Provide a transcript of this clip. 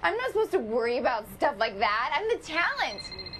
I'm not supposed to worry about stuff like that. I'm the talent.